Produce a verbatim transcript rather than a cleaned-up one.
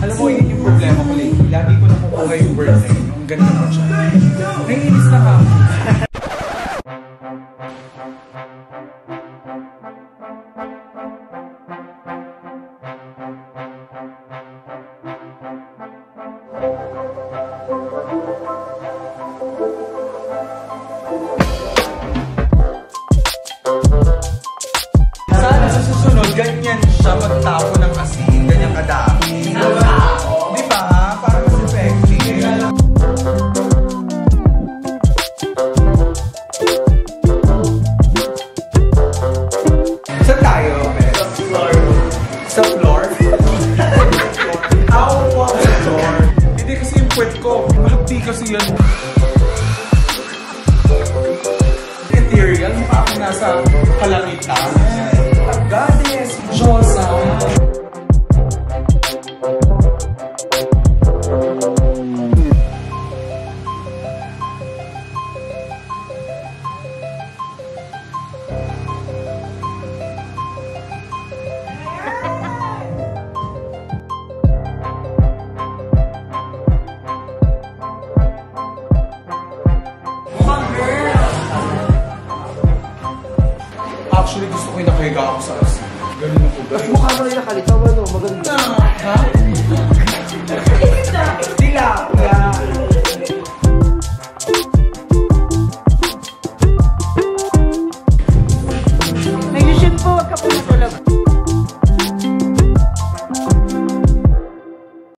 Alam mo, yun yung problema ko lately. Lagi ko nakukuha yung birthday. Yung ganito pa siya. Naiinis na ka. Sana sa susunod, ganyan siya magtapo ng asin. Ganyan kadami. Di ba? Para mas effective. Saan tayo, Pet? Sa floor. Sa floor? Ako po sa floor. Hindi kasi yung puwet ko. Mahapdi kasi yun. Ethereal. Mukha ako nasa kalamitan. Goddess, Diyosa. Actually, gusto ko yung nakahiga ako sa asin. Ganun ako ba? Mukha mo rin nakalitaw, ano? Maganda. Ha? Tila.